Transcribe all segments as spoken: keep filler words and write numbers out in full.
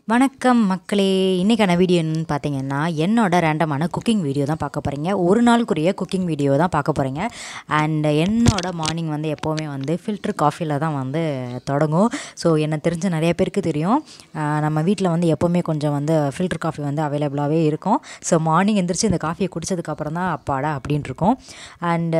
வணக்கம் மக்களே, இன்றைக்கான வீடியோ என்னன்னு பார்த்தீங்கன்னா என்னோட ரேண்டமான குக்கிங் வீடியோ தான் பார்க்க போகிறீங்க. ஒரு நாளுக்குரிய குக்கிங் வீடியோ தான் பார்க்க போகிறீங்க. அண்ட் என்னோட மார்னிங் வந்து எப்போவுமே வந்து ஃபில்டர் காஃபியில் தான் வந்து தொடங்கும். ஸோ என்னை தெரிஞ்ச நிறைய பேருக்கு தெரியும், நம்ம வீட்டில் வந்து எப்போவுமே கொஞ்சம் வந்து ஃபில்டர் காஃபி வந்து அவைலபிளாகவே இருக்கும். ஸோ மார்னிங் எந்திரிச்சு இந்த காஃபியை குடித்ததுக்கப்புறம் தான் அப்பாடா அப்படின்ட்டு இருக்கும். And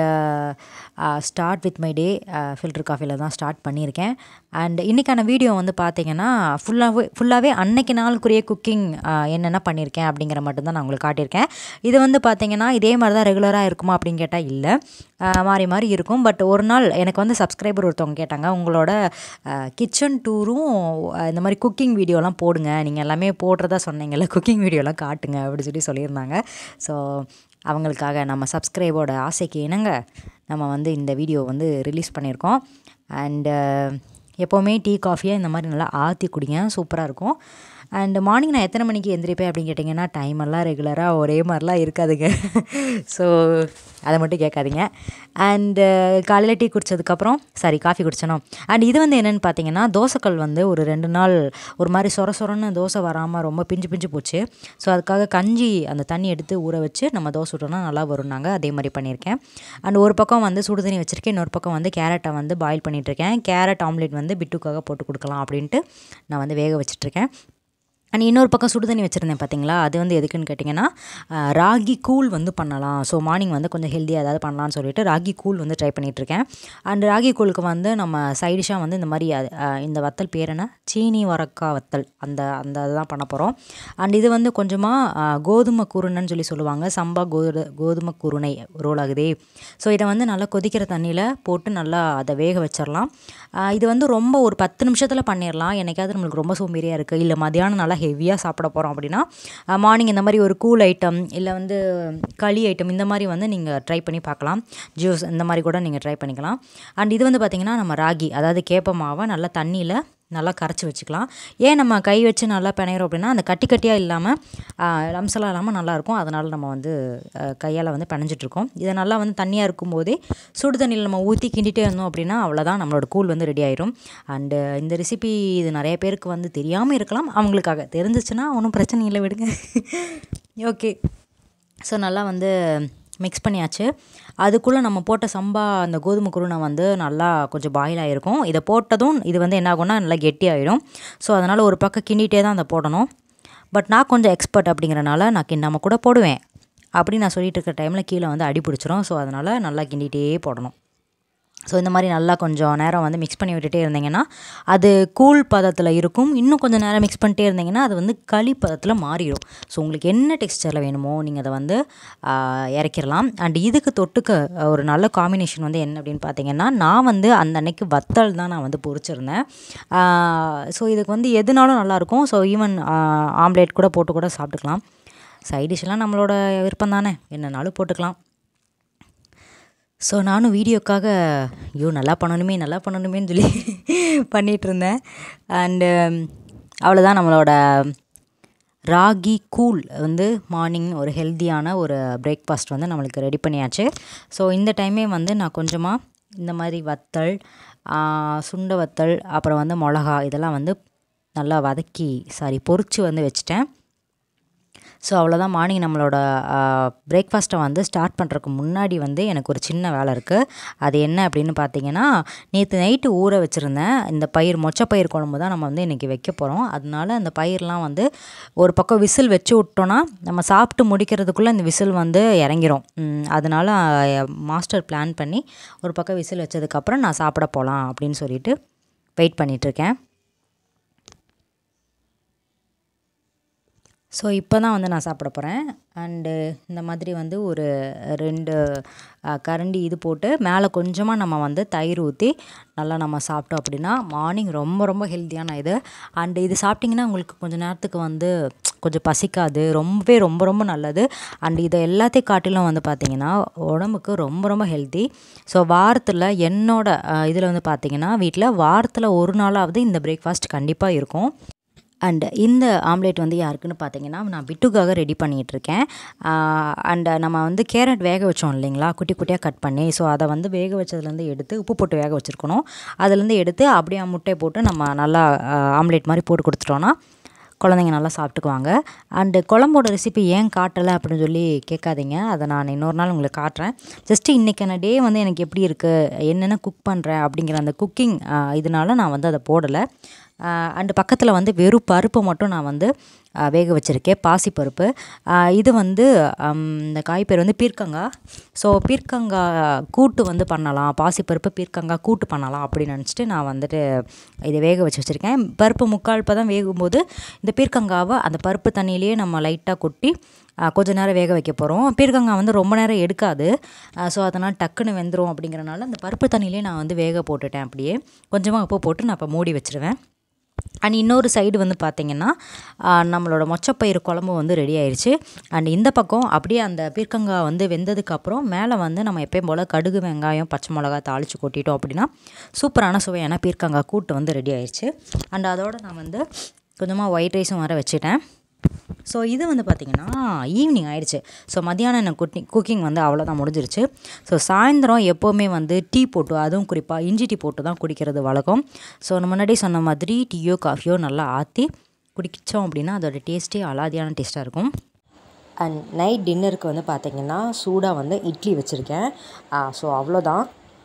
start with my day filter காஃபியில் தான் ஸ்டார்ட் பண்ணியிருக்கேன். அண்ட் இன்றைக்கான வீடியோ வந்து பார்த்தீங்கன்னா ஃபுல்லாகவே ஃபுல்லாகவே அன்னைக்கு நாளுக்குரிய குக்கிங் என்னென்ன பண்ணியிருக்கேன் அப்படிங்கிற மட்டும்தான் நான் உங்களுக்கு காட்டியிருக்கேன். இது வந்து பார்த்திங்கன்னா இதே மாதிரி தான் ரெகுலராக இருக்குமா அப்படின்னு கேட்டால் இல்லை, மாறி மாறி இருக்கும். பட் ஒரு நாள் எனக்கு வந்து சப்ஸ்கிரைபர் ஒருத்தவங்க கேட்டாங்க, உங்களோட கிச்சன் டூரும் இந்த மாதிரி குக்கிங் வீடியோலாம் போடுங்க, நீங்கள் எல்லாமே போடுறதா சொன்னீங்கல்ல, குக்கிங் வீடியோலாம் காட்டுங்க அப்படின்னு சொல்லி சொல்லியிருந்தாங்க. ஸோ அவங்களுக்காக நம்ம சப்ஸ்கிரைபரோட ஆசைக்கு இணங்க நம்ம வந்து இந்த வீடியோ வந்து ரிலீஸ் பண்ணியிருக்கோம். அண்டு எப்போவுமே டீ காஃபியாக இந்த மாதிரி நல்லா ஆற்றி குடிங்க, சூப்பராக இருக்கும். அண்டு மார்னிங் நான் எத்தனை மணிக்கு எந்திரிப்பேன் அப்படின்னு கேட்டிங்கன்னா டைமெல்லாம் ரெகுலராக ஒரே மாதிரிலாம் இருக்காதுங்க. ஸோ அதை மட்டும் கேட்காதீங்க. அண்டு காலையில் டீ குடித்ததுக்கப்புறம் சாரி காஃபி குடித்தனோம். அண்ட் இது வந்து என்னென்னு பார்த்தீங்கன்னா, தோசைக்கல் வந்து ஒரு ரெண்டு நாள் ஒரு மாதிரி சொர சொரன்னு தோசை வராமல் ரொம்ப பிஞ்சு பிஞ்சு போச்சு. ஸோ அதுக்காக கஞ்சி அந்த தண்ணி எடுத்து ஊற வச்சு நம்ம தோசை விட்டோம்னா நல்லா வரும்னாங்க, அதே மாதிரி பண்ணியிருக்கேன். அண்ட் ஒரு பக்கம் வந்து சுடு தண்ணி வச்சுருக்கேன், இன்னொரு பக்கம் வந்து கேரட்டை வந்து பாயில் பண்ணிகிட்ருக்கேன். கேரட் ஆம்லேட் வந்து பிட்டுக்காக போட்டு கொடுக்கலாம் அப்படின்ட்டு நான் வந்து வேக வச்சிட்ருக்கேன். அண்ட் இன்னொரு பக்கம் சுடு தண்ணி வச்சுருந்தேன் பார்த்தீங்களா, அது வந்து எதுக்குன்னு கேட்டிங்கன்னா ராகி கூழ் வந்து பண்ணலாம். ஸோ மார்னிங் வந்து கொஞ்சம் ஹெல்த்தியாக ஏதாவது பண்ணலான்னு சொல்லிட்டு ராகி கூழ் வந்து ட்ரை பண்ணிகிட்ருக்கேன். அண்ட் ராகி கூழுக்கு வந்து நம்ம சைடிஷாக வந்து இந்த மாதிரி இந்த வத்தல் பேர் என்ன, சீனி வரக்காய் வத்தல், அந்த அந்த இதுதான் பண்ண போகிறோம். அண்ட் இது வந்து கொஞ்சமாக கோதுமை குருணைன்னு சொல்லி சொல்லுவாங்க, சம்பா கோது கோதுமை குருணை ரோல் ஆகுதே. ஸோ இதை வந்து நல்லா கொதிக்கிற தண்ணியில் போட்டு நல்லா அதை வேக வச்சிடலாம். இது வந்து ரொம்ப ஒரு பத்து நிமிஷத்தில் பண்ணிடலாம். என்னைக்காவது நம்மளுக்கு ரொம்ப சோம்பேறியாக இருக்குது, இல்லை மதியானம் நல்லா ஹெவியாக சாப்பிட போகிறோம் அப்படின்னா மார்னிங் இந்த மாதிரி ஒரு கூல் ஐட்டம் இல்லை வந்து களி ஐட்டம் இந்த மாதிரி வந்து நீங்கள் ட்ரை பண்ணி பார்க்கலாம். ஜூஸ் இந்த மாதிரி கூட நீங்கள் ட்ரை பண்ணிக்கலாம். அண்ட் இது வந்து பார்த்திங்கன்னா நம்ம ராகி அதாவது கேப்ப மாவை நல்லா தண்ணியில் நல்லா கரைச்சி வச்சுக்கலாம். ஏன் நம்ம கை வச்சு நல்லா பிணையிறோம் அப்படின்னா அந்த கட்டி கட்டியாக இல்லாமல் லம்சலாக இல்லாமல் நல்லாயிருக்கும். அதனால் நம்ம வந்து கையால் வந்து பிணைஞ்சிட்ருக்கோம். இதை நல்லா வந்து தண்ணியாக இருக்கும்போதே சுடு தண்ணியில் நம்ம ஊற்றி கிண்டிகிட்டே இருந்தோம் அப்படின்னா அவ்வளோதான், நம்மளோட கூழ் வந்து ரெடி ஆயிரும். அண்டு இந்த ரெசிபி இது நிறைய பேருக்கு வந்து தெரியாமல் இருக்கலாம், அவங்களுக்காக தெரிஞ்சிச்சுன்னா ஒன்றும் பிரச்சனை இல்லை, விடுங்க. ஓகே, ஸோ நல்லா வந்து மிக்ஸ் பண்ணியாச்சு. அதுக்குள்ளே நம்ம போட்ட சம்பா அந்த கோதுமை குருணை வந்து நல்லா கொஞ்சம் பாயில் ஆகிருக்கும். இதை போட்டதும் இது வந்து என்ன ஆகும்னா நல்லா கெட்டியாகிடும். ஸோ அதனால் ஒரு பக்கம் கிண்டிகிட்டே தான் அதை போடணும். பட் நான் கொஞ்சம் எக்ஸ்பர்ட் அப்படிங்கிறனால நான் கிண்டாமல் கூட போடுவேன். அப்படி நான் சொல்லிட்டு இருக்கிற டைமில் கீழே வந்து அடி பிடிச்சிரும். ஸோ அதனால் நல்லா கிண்டிகிட்டே போடணும். ஸோ இந்த மாதிரி நல்லா கொஞ்சம் நேரம் வந்து மிக்ஸ் பண்ணி விட்டுட்டே இருந்தீங்கன்னா அது கூழ் பதத்தில் இருக்கும். இன்னும் கொஞ்சம் நேரம் மிக்ஸ் பண்ணிட்டே இருந்தீங்கன்னா அது வந்து களி பதத்தில் மாறிடும். ஸோ உங்களுக்கு என்ன டெக்ஸ்சரில் வேணுமோ நீங்கள் அதை வந்து இறக்கிடலாம். அண்ட் இதுக்கு தொட்டுக்க ஒரு நல்ல காம்பினேஷன் வந்து என்ன அப்படின்னு பார்த்தீங்கன்னா, நான் வந்து அந்த அன்னைக்கு வத்தல் தான் நான் வந்து பொரிச்சிருந்தேன். ஸோ இதுக்கு வந்து எதுனாலும் நல்லாயிருக்கும். ஸோ ஈவன் ஆம்லேட் கூட போட்டு கூட சாப்பிட்டுக்கலாம். சைடிஷ்லாம் நம்மளோட விருப்பம் தானே, என்னன்னாலும் போட்டுக்கலாம். ஸோ நானும் வீடியோக்காக ஐயோ நல்லா பண்ணணுமே நல்லா பண்ணணுமேன்னு சொல்லி பண்ணிகிட்ருந்தேன். அண்டு அவ்வளோதான், நம்மளோட ராகி கூழ் வந்து மார்னிங் ஒரு ஹெல்த்தியான ஒரு பிரேக்ஃபாஸ்ட் வந்து நம்மளுக்கு ரெடி பண்ணியாச்சு. ஸோ இந்த டைமே வந்து நான் கொஞ்சமாக இந்த மாதிரி வத்தல், சுண்ட வத்தல், அப்புறம் வந்து மிளகா இதெல்லாம் வந்து நல்லா வதக்கி சாரி பொரிச்சு வந்து வச்சுட்டேன். ஸோ அவ்வளோதான், மார்னிங் நம்மளோட பிரேக்ஃபாஸ்ட்டை வந்து ஸ்டார்ட் பண்ணுறதுக்கு முன்னாடி வந்து எனக்கு ஒரு சின்ன வேலை இருக்குது. அது என்ன அப்படின்னு பார்த்தீங்கன்னா, நேற்று நைட்டு ஊற வச்சுருந்தேன் இந்த பயிர் மொச்சப்பயிர் குழம்பு தான் நம்ம வந்து இன்றைக்கி வைக்க போகிறோம். அதனால அந்த பயிரெலாம் வந்து ஒரு பக்கம் விசில் வச்சு விட்டோன்னா நம்ம சாப்பிட்டு முடிக்கிறதுக்குள்ளே இந்த விசில் வந்து இறங்கிரும். அதனால மாஸ்டர் பிளான் பண்ணி ஒரு பக்கம் விசில் வச்சதுக்கப்புறம் நான் சாப்பிட போகலாம் அப்படின்னு சொல்லிட்டு வெயிட் பண்ணிகிட்ருக்கேன். ஸோ இப்போ தான் வந்து நான் சாப்பிட போகிறேன். அண்டு இந்த மாதிரி வந்து ஒரு ரெண்டு கரண்டி இது போட்டு மேலே கொஞ்சமாக நம்ம வந்து தயிர் ஊற்றி நல்லா நம்ம சாப்பிட்டோம் அப்படின்னா மார்னிங் ரொம்ப ரொம்ப ஹெல்த்தியான இது. அண்டு இது சாப்பிட்டிங்கன்னா உங்களுக்கு கொஞ்சம் நேரத்துக்கு வந்து கொஞ்சம் பசிக்காது, ரொம்பவே ரொம்ப ரொம்ப நல்லது. அண்டு இதை எல்லாத்தையும் காட்டிலும் வந்து பார்த்திங்கன்னா உடம்புக்கு ரொம்ப ரொம்ப ஹெல்த்தி. ஸோ வாரத்தில் என்னோட இதில் வந்து பார்த்திங்கன்னா வீட்டில் வாரத்தில் ஒரு நாளாவது இந்த பிரேக்ஃபாஸ்ட் கண்டிப்பாக இருக்கும். அண்ட் இந்த ஆம்லேட் வந்து யாருக்குன்னு பார்த்தீங்கன்னா நான் பிட்டுக்காக ரெடி பண்ணிகிட்ருக்கேன். அண்ட் நம்ம வந்து கேரட் வேக வச்சோம் இல்லைங்களா, குட்டி குட்டியாக கட் பண்ணி. ஸோ அதை வந்து வேக வச்சதுலேருந்து எடுத்து உப்பு போட்டு வேக வச்சுருக்கணும். அதுலேருந்து எடுத்து அப்படியே முட்டையை போட்டு நம்ம நல்லா ஆம்லேட் மாதிரி போட்டு கொடுத்துட்டோன்னா குழந்தைங்க நல்லா சாப்பிட்டுக்குவாங்க. அண்டு குழம்போட ரெசிபி ஏன் காட்டலை அப்படின்னு சொல்லி கேட்காதீங்க, அதை நான் இன்னொரு நாள் உங்களுக்கு காட்டுறேன். ஜஸ்ட்டு இன்றைக்கான டே வந்து எனக்கு எப்படி இருக்குது, என்னென்ன குக் பண்ணுறேன் அப்படிங்கிற அந்த குக்கிங் இதனால நான் வந்து அதை போடலை. அண்டு பக்கத்தில் வந்து வெறும் பருப்பு மட்டும் நான் வந்து வேக வச்சுருக்கேன், பாசிப்பருப்பு. இது வந்து இந்த காய் பேர் வந்து பீர்க்கங்காய். ஸோ பீர்க்கங்காய் கூட்டு வந்து பண்ணலாம், பாசிப்பருப்பு பீர்க்கங்காய் கூட்டு பண்ணலாம் அப்படின்னு நினச்சிட்டு நான் வந்துட்டு இதை வேக வச்சு வச்சுருக்கேன். பருப்பு முக்கால் இப்போ தான் வேகும்போது இந்த பீர்க்கங்காவை அந்த பருப்பு தண்ணியிலேயே நம்ம லைட்டாக கொட்டி கொஞ்சம் நேரம் வேக வைக்க போகிறோம். பீர்க்கங்காய் வந்து ரொம்ப நேரம் எடுக்காது, ஸோ அதனால் டக்குன்னு வெந்துடும். அப்படிங்கிறனால அந்த பருப்பு தண்ணியிலே நான் வந்து வேக போட்டுட்டேன். அப்படியே கொஞ்சமாக உப்பு போட்டு நான் இப்போ மூடி வச்சுருவேன். அண்ட் இன்னொரு சைடு வந்து பார்த்திங்கன்னா நம்மளோட மொச்சப்பயிறு குழம்பு வந்து ரெடி ஆயிடுச்சு. அண்ட் இந்த பக்கம் அப்படியே அந்த பீர்க்கங்காய் வந்து வெந்ததுக்கப்புறம் மேலே வந்து நம்ம எப்பயும் போல் கடுகு வெங்காயம் பச்சை மிளகா தாளித்து கொட்டிட்டோம் அப்படின்னா சூப்பரான சுவையான பீர்க்கங்காய் கூட்டு வந்து ரெடி ஆயிடுச்சு. அண்ட் அதோடு நான் வந்து கொஞ்சமாக ஒயிட் ரைஸும் வர வச்சுட்டேன். ஸோ இது வந்து பார்த்திங்கன்னா ஈவினிங் ஆயிடுச்சு. ஸோ மத்தியானம் எனக்கு குக்கிங் குக்கிங் வந்து அவ்வளோதான் முடிஞ்சிருச்சு. ஸோ சாயந்தரம் எப்போவுமே வந்து டீ போட்டு, அதுவும் குறிப்பாக இஞ்சி டீ போட்டு தான் குடிக்கிறது வழக்கம். ஸோ நான் முன்னாடி சொன்ன மாதிரி டீயோ காஃபியோ நல்லா ஆற்றி குடித்தோம் அப்படின்னா அதோட டேஸ்ட்டே அலாதியான டேஸ்ட்டாக இருக்கும். அண்ட் நைட் டின்னருக்கு வந்து பார்த்திங்கன்னா சூடாக வந்து இட்லி வச்சுருக்கேன். ஸோ அவ்வளோதான்.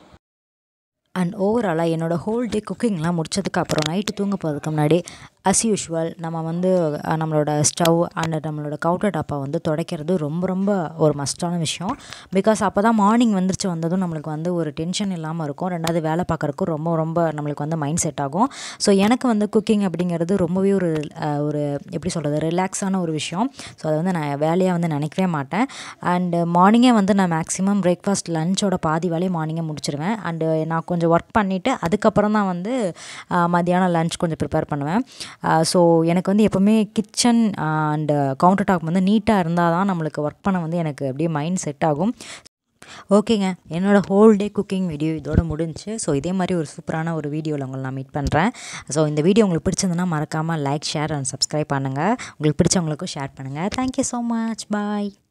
அண்ட் ஓவராலாக என்னோடய ஹோல் டே குக்கிங்லாம் முடிச்சதுக்கப்புறம் நைட்டு தூங்க போகிறதுக்கு முன்னாடி அஸ் யூஷுவல் நம்ம வந்து நம்மளோட ஸ்டவ் அண்ட் நம்மளோட கவுண்டர் டாப்பை வந்து துடைக்கிறது ரொம்ப ரொம்ப ஒரு மஸ்டான விஷயம். பிகாஸ் அப்போ தான் மார்னிங் வந்துருச்சு வந்ததும் நம்மளுக்கு வந்து ஒரு டென்ஷன் இல்லாமல் இருக்கும். ரெண்டாவது வேலை பார்க்குறக்கும் ரொம்ப ரொம்ப நம்மளுக்கு வந்து மைண்ட் செட் ஆகும். ஸோ எனக்கு வந்து குக்கிங் அப்படிங்கிறது ரொம்பவே ஒரு ஒரு எப்படி சொல்கிறது ரிலாக்ஸான ஒரு விஷயம். ஸோ அதை வந்து நான் வேலையாக வந்து நினைக்கவே மாட்டேன். அண்டு மார்னிங்கே வந்து நான் மேக்ஸிமம் பிரேக்ஃபாஸ்ட் லஞ்சோட பாதி வேலையை மார்னிங்கே முடிச்சிடுவேன். அண்டு நான் கொஞ்சம் ஒர்க் பண்ணிவிட்டு அதுக்கப்புறம் தான் வந்து மத்தியானம் லஞ்ச் கொஞ்சம் ப்ரிப்பேர் பண்ணுவேன். ஸோ எனக்கு வந்து எப்போவுமே கிச்சன் அண்டு கவுண்டர் டாப் வந்து நீட்டாக இருந்தால் தான் நம்மளுக்கு ஒர்க் பண்ண வந்து எனக்கு அப்படியே மைண்ட் செட் ஆகும். ஓகேங்க, என்னோடய ஹோல் டே குக்கிங் வீடியோ இதோடு முடிஞ்சு. ஸோ இதே மாதிரி ஒரு சூப்பரான ஒரு வீடியோவில் உங்களை நான் மீட் பண்ணுறேன். ஸோ இந்த வீடியோ உங்களுக்கு பிடிச்சிருந்ததுன்னா மறக்காமல் லைக் ஷேர் அண்ட் சப்ஸ்கிரைப் பண்ணுங்கள். உங்களுக்கு பிடிச்சவங்களுக்கும் ஷேர் பண்ணுங்கள். Thank you so much. பாய்.